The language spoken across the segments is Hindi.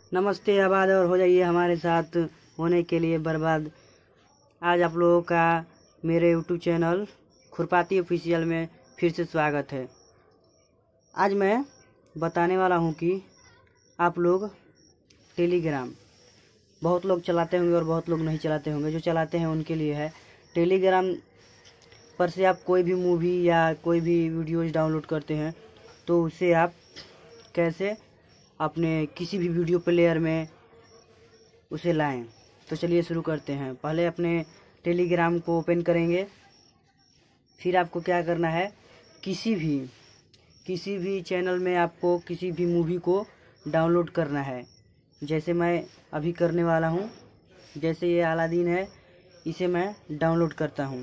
नमस्ते आबाद और हो जाइए हमारे साथ होने के लिए बर्बाद। आज आप लोगों का मेरे यूट्यूब चैनल खुरपाती ऑफिशियल में फिर से स्वागत है। आज मैं बताने वाला हूं कि आप लोग टेलीग्राम बहुत लोग चलाते होंगे और बहुत लोग नहीं चलाते होंगे। जो चलाते हैं उनके लिए है टेलीग्राम पर से आप कोई भी मूवी या कोई भी वीडियोज़ डाउनलोड करते हैं तो उसे आप कैसे अपने किसी भी वीडियो प्लेयर में उसे लाएं। तो चलिए शुरू करते हैं। पहले अपने टेलीग्राम को ओपन करेंगे। फिर आपको क्या करना है, किसी भी चैनल में आपको किसी भी मूवी को डाउनलोड करना है। जैसे मैं अभी करने वाला हूं, जैसे ये अलादीन है, इसे मैं डाउनलोड करता हूं।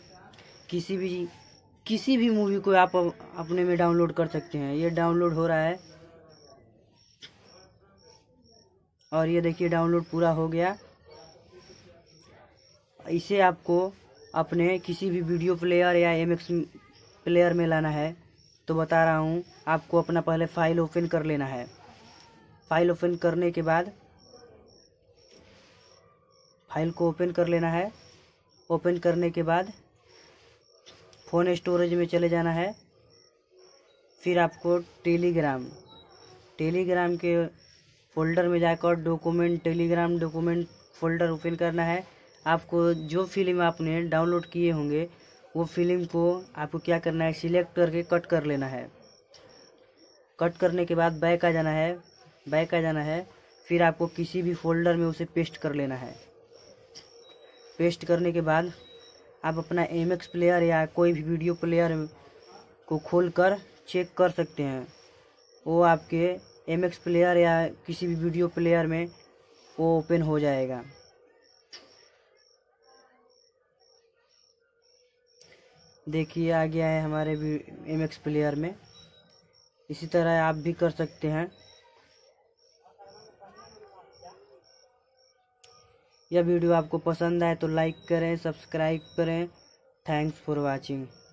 किसी भी मूवी को आप अपने में डाउनलोड कर सकते हैं। ये डाउनलोड हो रहा है और ये देखिए डाउनलोड पूरा हो गया। इसे आपको अपने किसी भी वीडियो प्लेयर या एमएक्स प्लेयर में लाना है। तो बता रहा हूँ, आपको अपना पहले फाइल ओपन कर लेना है। फाइल ओपन करने के बाद फाइल को ओपन कर लेना है। ओपन करने के बाद फ़ोन स्टोरेज में चले जाना है। फिर आपको टेलीग्राम के फोल्डर में जाकर टेलीग्राम डॉक्यूमेंट फोल्डर ओपन करना है। आपको जो फिल्म आपने डाउनलोड किए होंगे वो फिल्म को आपको क्या करना है, सिलेक्ट करके कट कर लेना है। कट करने के बाद बैक आ जाना है। फिर आपको किसी भी फोल्डर में उसे पेस्ट कर लेना है। पेस्ट करने के बाद आप अपना एमएक्स प्लेयर या कोई भी वीडियो प्लेयर को खोलकर चेक कर सकते हैं। वो आपके एमएक्स प्लेयर या किसी भी वीडियो प्लेयर में वो ओपन हो जाएगा। देखिए आ गया है हमारे एमएक्स प्लेयर में। इसी तरह आप भी कर सकते हैं। यह वीडियो आपको पसंद आए तो लाइक करें, सब्सक्राइब करें। Thanks for watching.